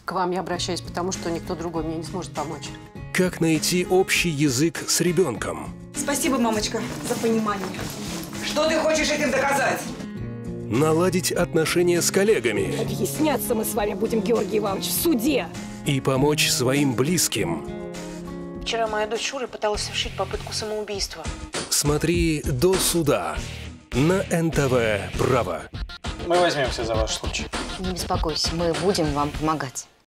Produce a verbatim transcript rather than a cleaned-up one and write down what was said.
К вам я обращаюсь, потому что никто другой мне не сможет помочь. Как найти общий язык с ребенком? Спасибо, мамочка, за понимание. Что ты хочешь этим доказать? Наладить отношения с коллегами. Объясняться мы с вами будем, Георгий Иванович, в суде. И помочь своим близким. Вчера моя дочь Шура пыталась совершить попытку самоубийства. Смотри до суда на эн тэ вэ Право. Мы возьмемся за ваш случай. Не беспокойся, мы будем вам помогать.